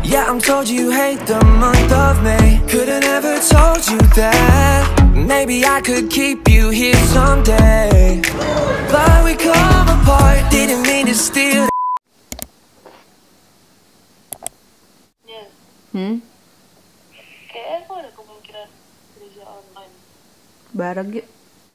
Yeah, I'm told you hate the month of May. Could've never told you that. Maybe I could keep you here someday, but we come apart. Didn't mean to steal. Kayaknya aku ada kemungkinan kerja online. Bareng yuk.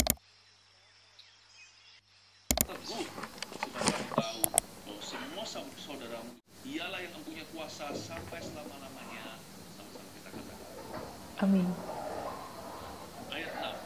Semua saudaramu, dialah yang mempunyai kuasa sampai selama-lamanya. Sama-sama kita katakan. Amin. Ayat 6.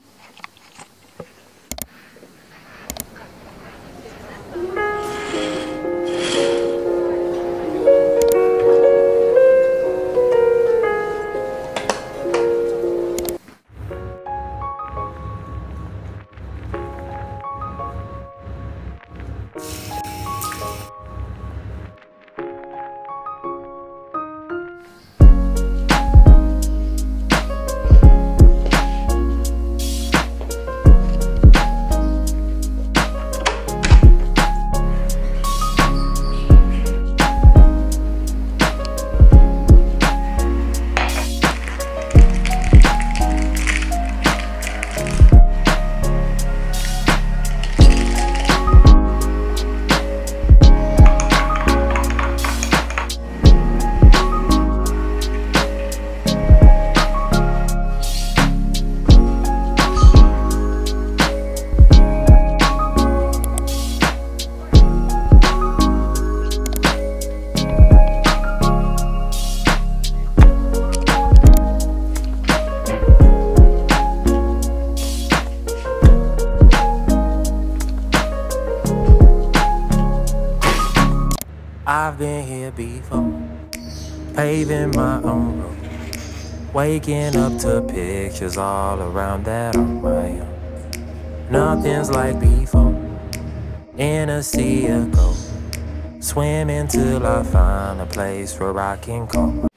I've been here before, paving my own road, waking up to pictures all around that on my own. Nothing's like before, in a sea of gold, swimming till I find a place where I can go.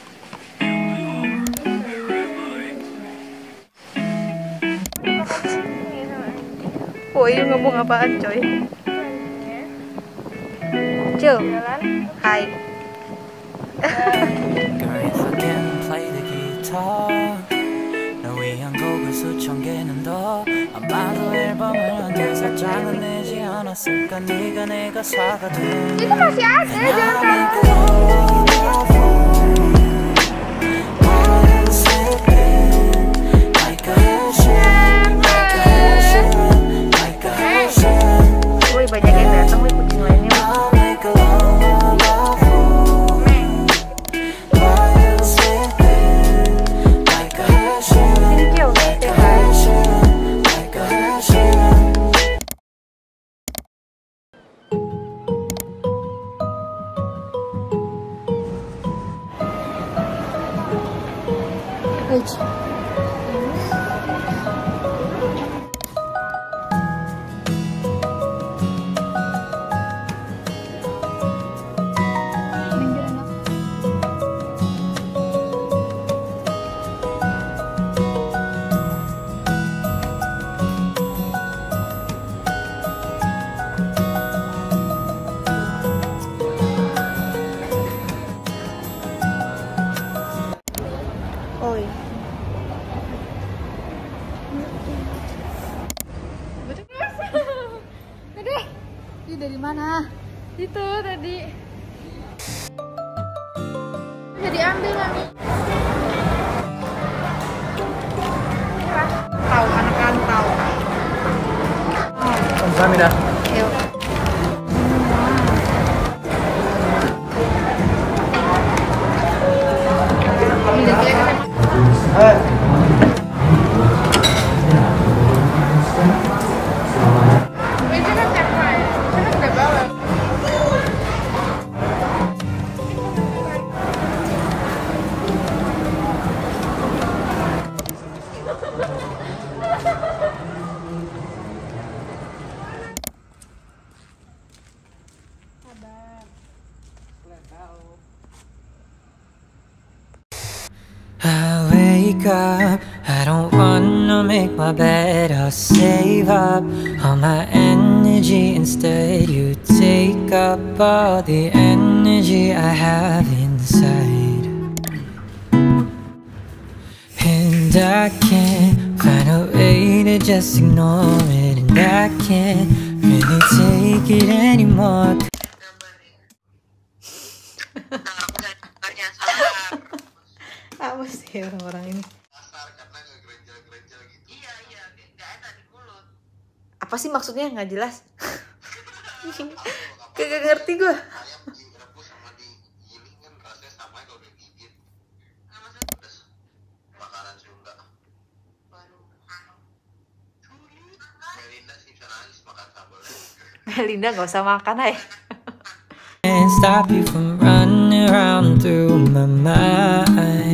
Woi, ngomong apaan coy? Cil, hai. Itu masih ada, jangan tahu. Woi, banyak yang datang woi, kucing lainnya. Oi. Aduh, ini dari mana? Itu tadi. Bisa diambil mami. Tahu anak-anak tahu. Kamsahamnida. Yuk. I wake up, I don't wanna make my bed. I'll save up all my energy, instead you take wake up all the energy I have inside, and I can't find a way to just ignore it, and I can't really take it anymore. Apa sih orang-orang ini? Apa sih maksudnya, nggak jelas. Kagak ngerti gue. Linda nggak usah makan ay. Can't stop you from running around through my mind.